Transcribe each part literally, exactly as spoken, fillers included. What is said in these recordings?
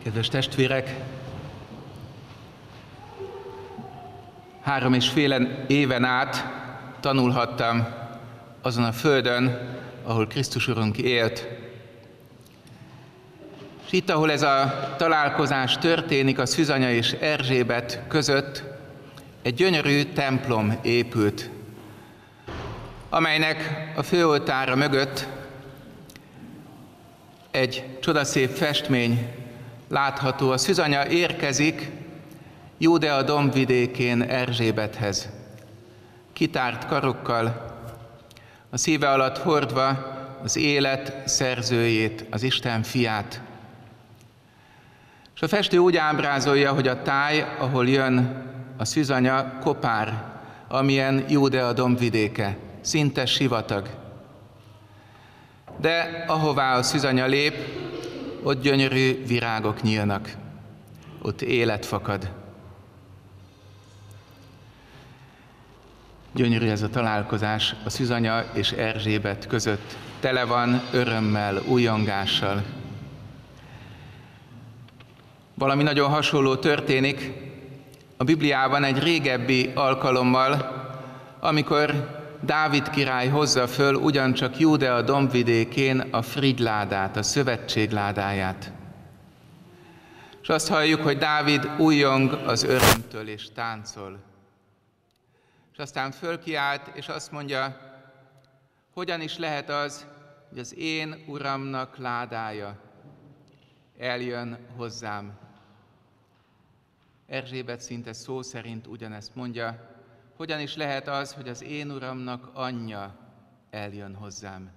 Kedves testvérek! Három és fél éven át tanulhattam azon a földön, ahol Krisztus Urunk élt. És itt, ahol ez a találkozás történik a Szűzanya és Erzsébet között, egy gyönyörű templom épült, amelynek a főoltára mögött egy csodaszép festmény látható. A Szűzanya érkezik Júdea dombvidékén Erzsébethez, kitárt karokkal, a szíve alatt hordva az élet szerzőjét, az Isten fiát. És a festő úgy ábrázolja, hogy a táj, ahol jön a Szűzanya, kopár, amilyen Júdea dombvidéke, szinte sivatag. De ahová a Szűzanya lép, ott gyönyörű virágok nyílnak, ott élet fakad. Gyönyörű ez a találkozás a Szűzanya és Erzsébet között. Tele van örömmel, újongással. Valami nagyon hasonló történik a Bibliában egy régebbi alkalommal, amikor Dávid király hozza föl ugyancsak Júdea dombvidékén a frigyládát, a szövetségládáját. És azt halljuk, hogy Dávid újjong az örömtől és táncol. És aztán fölkiált, és azt mondja, hogyan is lehet az, hogy az én uramnak ládája eljön hozzám. Erzsébet szinte szó szerint ugyanezt mondja, hogyan is lehet az, hogy az én uramnak anyja eljön hozzám.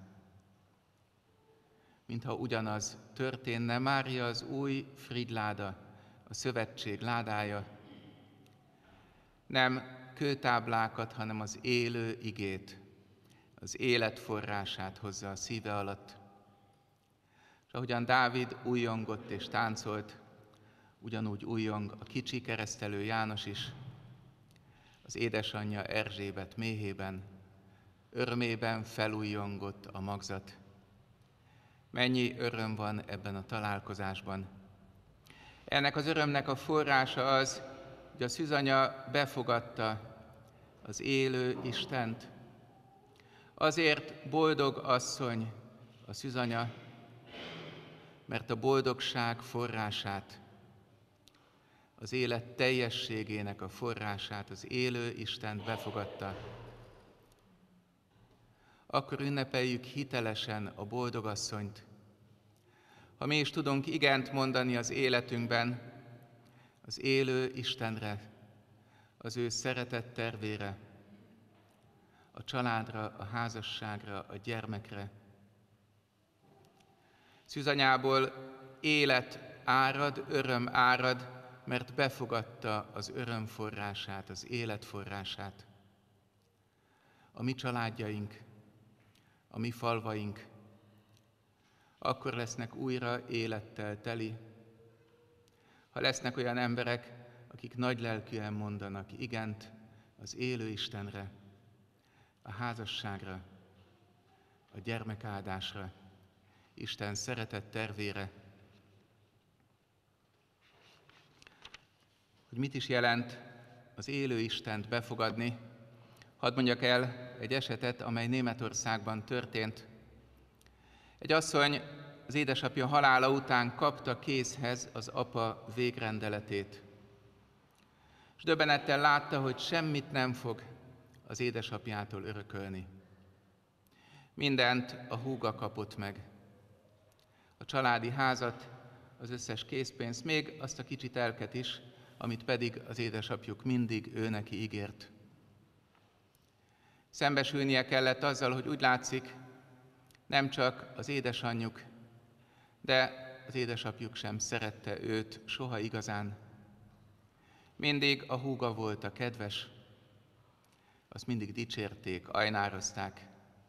Mintha ugyanaz történne, Mária az új frigyláda, a szövetség ládája. Nem kőtáblákat, hanem az élő igét, az élet forrását hozza a szíve alatt. És ahogyan Dávid újjongott és táncolt, ugyanúgy újjong a kicsi keresztelő János is, az édesanyja Erzsébet méhében, örömében felújjongott a magzat. Mennyi öröm van ebben a találkozásban. Ennek az örömnek a forrása az, hogy a Szűzanya befogadta az élő Istent. Azért boldog asszony a Szűzanya, mert a boldogság forrását, az élet teljességének a forrását, az élő Istent befogadta. Akkor ünnepeljük hitelesen a boldogasszonyt. Ha mi is tudunk igent mondani az életünkben, az élő Istenre, az ő szeretett tervére, a családra, a házasságra, a gyermekre. Szűzanyából élet árad, öröm árad, mert befogadta az öröm forrását, az élet forrását. A mi családjaink, a mi falvaink akkor lesznek újra élettel teli, ha lesznek olyan emberek, akik nagylelkűen mondanak igent az élő Istenre, a házasságra, a gyermekáldásra, Isten szeretett tervére. Hogy mit is jelent az élő Istent befogadni, hadd mondjak el egy esetet, amely Németországban történt. Egy asszony az édesapja halála után kapta kézhez az apa végrendeletét. És döbbenettel látta, hogy semmit nem fog az édesapjától örökölni. Mindent a húga kapott meg. A családi házat, az összes készpénzt, még azt a kicsi telket is, amit pedig az édesapjuk mindig ő neki ígért. Szembesülnie kellett azzal, hogy úgy látszik, nem csak az édesanyjuk, de az édesapjuk sem szerette őt soha igazán. Mindig a húga volt a kedves, azt mindig dicsérték, ajnározták.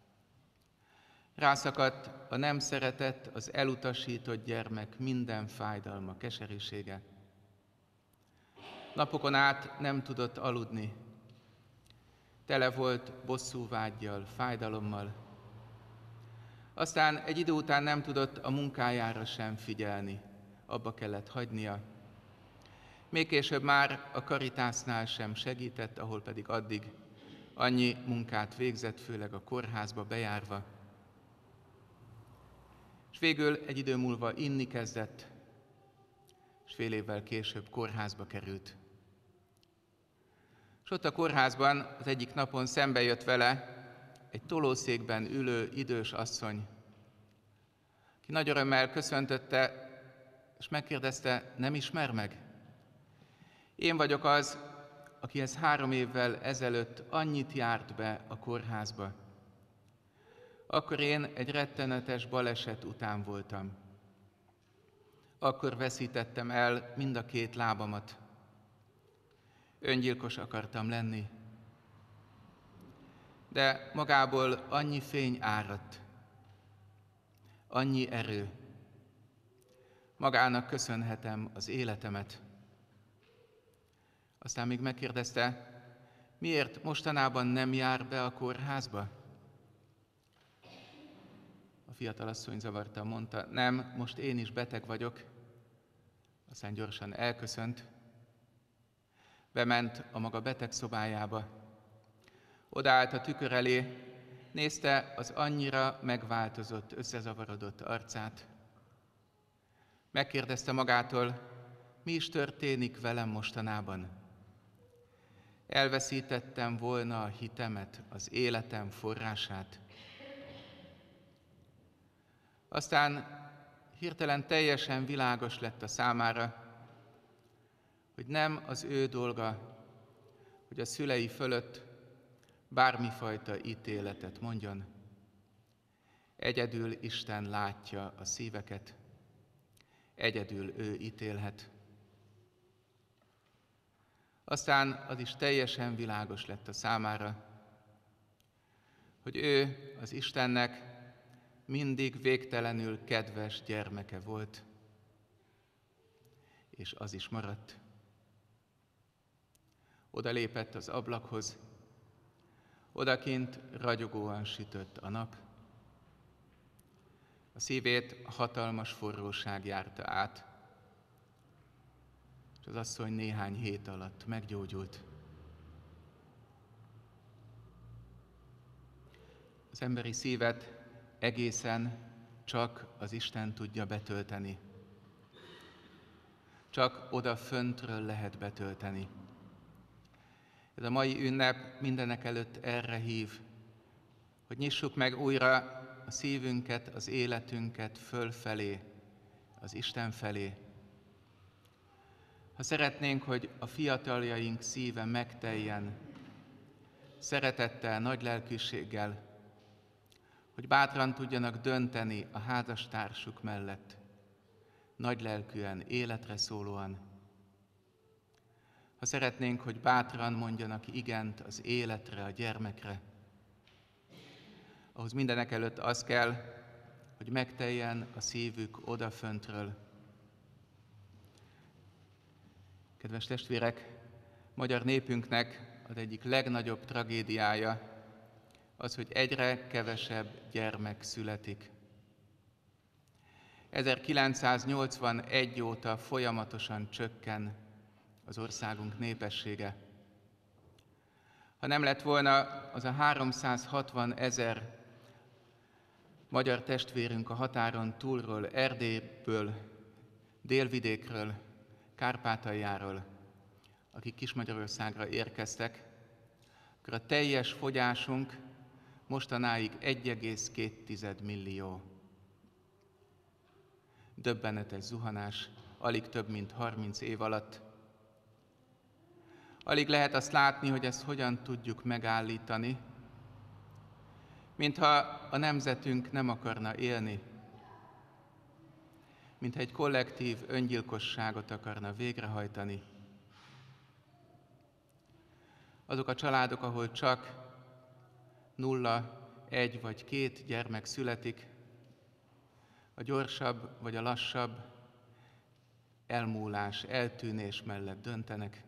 Rászakadt a nem szeretett, az elutasított gyermek minden fájdalma, keserűsége. Napokon át nem tudott aludni. Tele volt bosszúvággyal, fájdalommal. Aztán egy idő után nem tudott a munkájára sem figyelni. abba kellett hagynia. Még később már a Caritasnál sem segített, ahol pedig addig annyi munkát végzett, főleg a kórházba bejárva. És végül egy idő múlva inni kezdett, és fél évvel később kórházba került. És ott a kórházban az egyik napon szembe jött vele egy tolószékben ülő idős asszony, ki nagy örömmel köszöntötte, és megkérdezte, nem ismer meg? Én vagyok az, akihez három évvel ezelőtt annyit járt be a kórházba. Akkor én egy rettenetes baleset után voltam. Akkor veszítettem el mind a két lábamat. Öngyilkos akartam lenni. De magából annyi fény áradt, annyi erő. Magának köszönhetem az életemet. Aztán még megkérdezte, miért mostanában nem jár be a kórházba? A fiatalasszony zavartan mondta, nem, most én is beteg vagyok. Aztán gyorsan elköszönt, bement a maga beteg szobájába. Odaállt a tükör elé, nézte az annyira megváltozott, összezavarodott arcát. Megkérdezte magától, mi is történik velem mostanában? Elveszítettem volna a hitemet, az életem forrását. Aztán hirtelen teljesen világos lett a számára, hogy nem az ő dolga, hogy a szülei fölött bármifajta ítéletet mondjon. Egyedül Isten látja a szíveket, egyedül ő ítélhet. Aztán az is teljesen világos lett a számára, hogy ő az Istennek mindig végtelenül kedves gyermeke volt, és az is maradt. Oda lépett az ablakhoz, odakint ragyogóan sütött a nap. A szívét hatalmas forróság járta át, és az asszony néhány hét alatt meggyógyult. Az emberi szívet egészen csak az Isten tudja betölteni. Csak oda föntről lehet betölteni. Ez a mai ünnep mindenek előtt erre hív, hogy nyissuk meg újra a szívünket, az életünket fölfelé, az Isten felé. Ha szeretnénk, hogy a fiataljaink szíve megteljen, szeretettel, nagy lelkűséggel, hogy bátran tudjanak dönteni a házastársuk mellett, nagy lelkűen, életre szólóan. Ha szeretnénk, hogy bátran mondjanak igent az életre, a gyermekre, ahhoz mindenek előtt az kell, hogy megteljen a szívük odaföntről. Kedves testvérek, magyar népünknek az egyik legnagyobb tragédiája az, hogy egyre kevesebb gyermek születik. ezerkilencszáznyolcvanegy óta folyamatosan csökken az országunk népessége. Ha nem lett volna az a háromszázhatvan ezer magyar testvérünk a határon túlról, Erdélyből, Délvidékről, Kárpátaljáról, akik Kismagyarországra érkeztek, akkor a teljes fogyásunk mostanáig egy egész két millió. Döbbenetes zuhanás, alig több mint harminc év alatt. Alig lehet azt látni, hogy ezt hogyan tudjuk megállítani, mintha a nemzetünk nem akarna élni, mintha egy kollektív öngyilkosságot akarna végrehajtani. Azok a családok, ahol csak nulla, egy vagy két gyermek születik, a gyorsabb vagy a lassabb elmúlás, eltűnés mellett döntenek.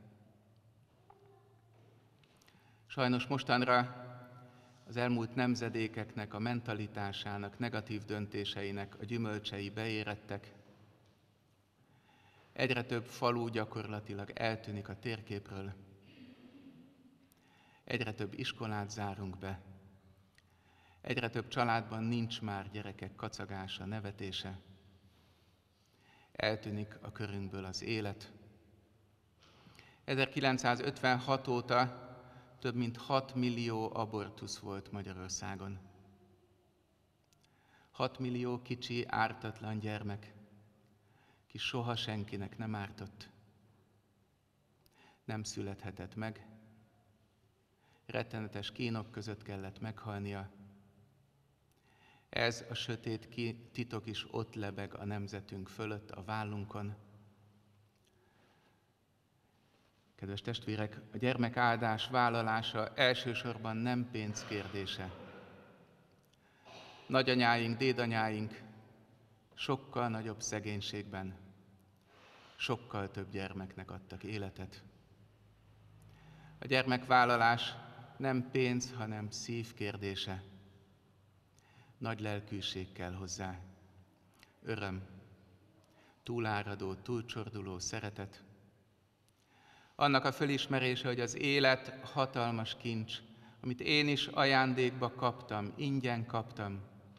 Sajnos mostanra az elmúlt nemzedékeknek a mentalitásának, negatív döntéseinek a gyümölcsei beérettek. Egyre több falu gyakorlatilag eltűnik a térképről. Egyre több iskolát zárunk be. Egyre több családban nincs már gyerekek kacagása, nevetése. Eltűnik a körünkből az élet. ezerkilencszázötvenhat óta több mint hat millió abortusz volt Magyarországon. hat millió kicsi, ártatlan gyermek, ki soha senkinek nem ártott, nem születhetett meg, rettenetes kínok között kellett meghalnia. Ez a sötét titok is ott lebeg a nemzetünk fölött, a vállunkon. Kedves testvérek, a gyermekáldás vállalása elsősorban nem pénz kérdése. Nagyanyáink, dédanyáink sokkal nagyobb szegénységben, sokkal több gyermeknek adtak életet. A gyermekvállalás nem pénz, hanem szív kérdése. Nagy lelkűség kell hozzá. Öröm, túláradó, túlcsorduló szeretet. Annak a fölismerése, hogy az élet hatalmas kincs, amit én is ajándékba kaptam, ingyen kaptam,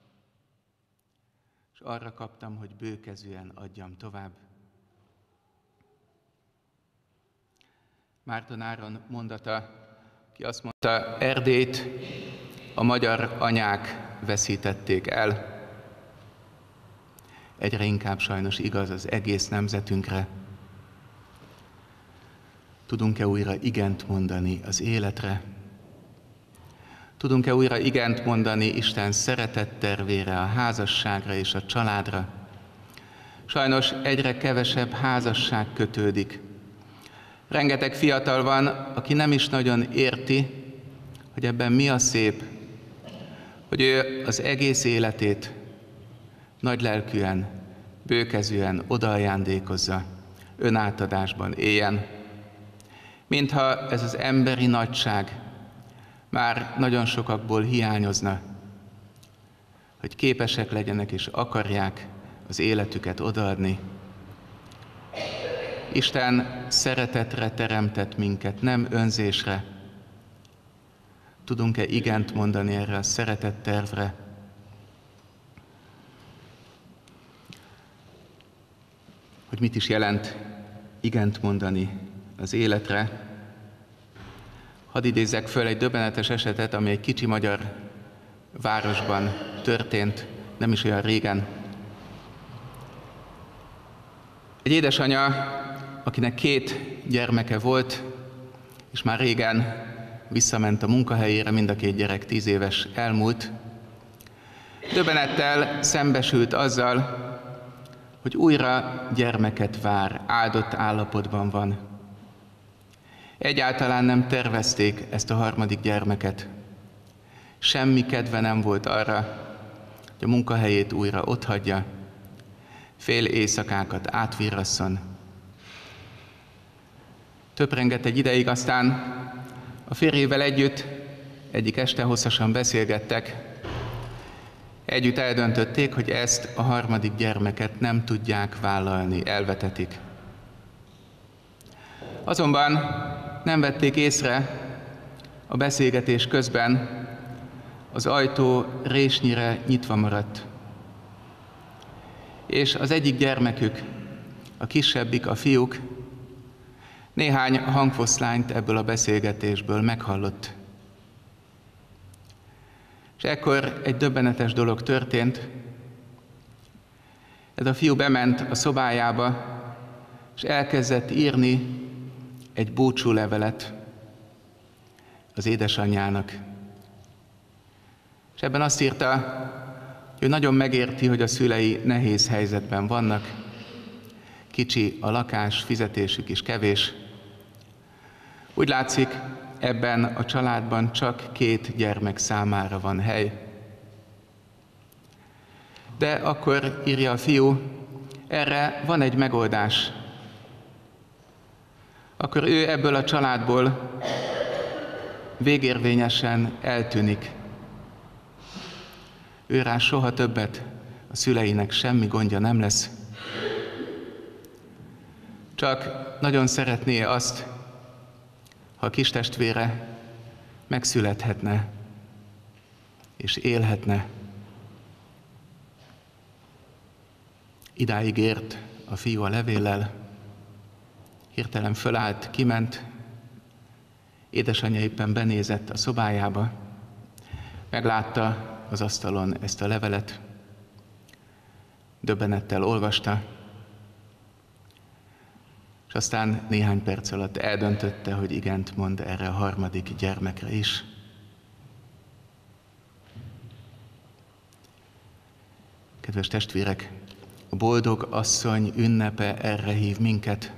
és arra kaptam, hogy bőkezűen adjam tovább. Márton Áron mondata, ki azt mondta, Erdélyt a magyar anyák veszítették el. Egyre inkább sajnos igaz az egész nemzetünkre. Tudunk-e újra igent mondani az életre? Tudunk-e újra igent mondani Isten szeretettervére, a házasságra és a családra? Sajnos egyre kevesebb házasság kötődik. Rengeteg fiatal van, aki nem is nagyon érti, hogy ebben mi a szép, hogy ő az egész életét nagylelkűen, bőkezűen odaajándékozza, önátadásban éljen. Mintha ez az emberi nagyság már nagyon sokakból hiányozna, hogy képesek legyenek és akarják az életüket odaadni. Isten szeretetre teremtett minket, nem önzésre. Tudunk-e igent mondani erre a szeretettervre? Hogy mit is jelent igent mondani az életre? Hadd idézzek föl egy döbbenetes esetet, ami egy kicsi magyar városban történt, nem is olyan régen. Egy édesanya, akinek két gyermeke volt, és már régen visszament a munkahelyére, mind a két gyerek tíz éves elmúlt, döbbenettel szembesült azzal, hogy újra gyermeket vár, áldott állapotban van. Egyáltalán nem tervezték ezt a harmadik gyermeket. Semmi kedve nem volt arra, hogy a munkahelyét újra otthagyja, fél éjszakákat átvírasszon. Töprengett egy ideig, aztán a férjével együtt egyik este hosszasan beszélgettek. Együtt eldöntötték, hogy ezt a harmadik gyermeket nem tudják vállalni, elvetetik. Azonban nem vették észre a beszélgetés közben, az ajtó résnyire nyitva maradt. És az egyik gyermekük, a kisebbik, a fiúk, néhány hangfoszlányt ebből a beszélgetésből meghallott. És ekkor egy döbbenetes dolog történt. Ez a fiú bement a szobájába, és elkezdett írni egy búcsúlevelet az édesanyjának. És ebben azt írta, hogy ő nagyon megérti, hogy a szülei nehéz helyzetben vannak, kicsi a lakás, fizetésük is kevés. Úgy látszik, ebben a családban csak két gyermek számára van hely. De akkor írja a fiú, erre van egy megoldás. Akkor ő ebből a családból végérvényesen eltűnik. Ő rá soha többet a szüleinek semmi gondja nem lesz. Csak nagyon szeretné azt, ha a kis testvére megszülethetne és élhetne. Idáig ért a fiú a levéllel, hirtelen fölállt, kiment, édesanyja éppen benézett a szobájába, meglátta az asztalon ezt a levelet, döbbenettel olvasta, és aztán néhány perc alatt eldöntötte, hogy igent mond erre a harmadik gyermekre is. Kedves testvérek, a boldog asszony ünnepe erre hív minket.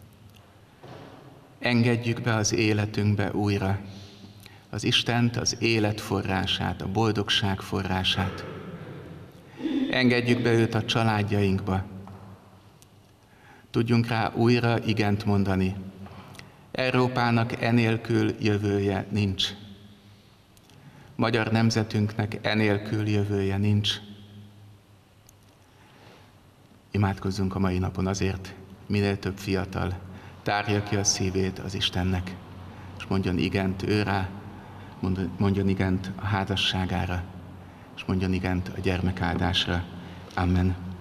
Engedjük be az életünkbe újra az Istent, az élet forrását, a boldogság forrását. Engedjük be őt a családjainkba. Tudjunk rá újra igent mondani. Európának enélkül jövője nincs. Magyar nemzetünknek enélkül jövője nincs. Imádkozzunk a mai napon azért, minél több fiatal tárja ki a szívét az Istennek, és mondjon igent ő rá, mondjon igent a házasságára, és mondjon igent a gyermekáldásra. Amen.